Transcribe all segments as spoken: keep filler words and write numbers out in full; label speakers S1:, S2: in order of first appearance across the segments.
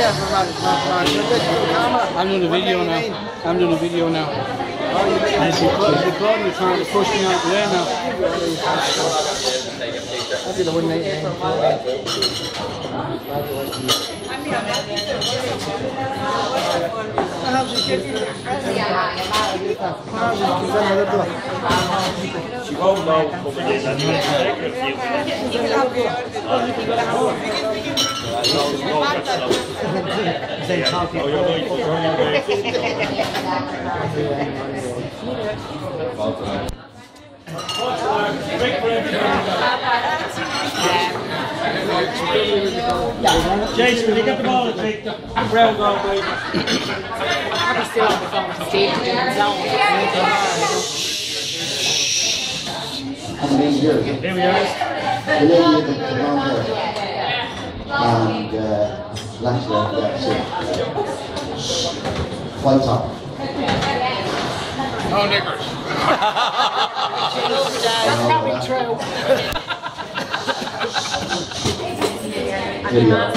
S1: Yeah, for Mark, Mark, Mark.
S2: I'm doing a video now. I'm doing a video now.
S1: Oh, you
S2: He's recording me, trying to push me out the way now.
S1: I did a one night.
S3: She won't know.
S4: Jason, will you get the ball and take the brown goal, baby?
S5: I'll be still on the phone to Steve to do his own.
S6: And then here,
S4: Here we are.
S6: the lady with the blonde hair and uh, black hair, that's it. White top.
S2: No niggers.
S5: That's probably true.
S6: Here you are.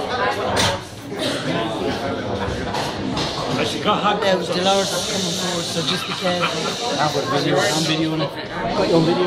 S1: There was Dolores coming forward, so just because
S2: I've got a video. I'm videoing it.
S1: got your video.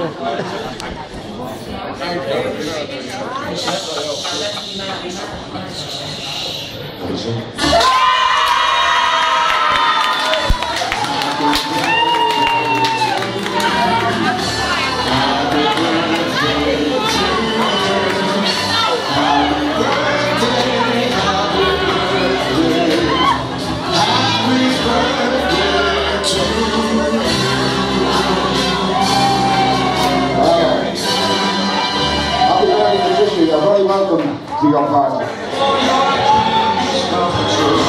S6: You're very welcome to your party.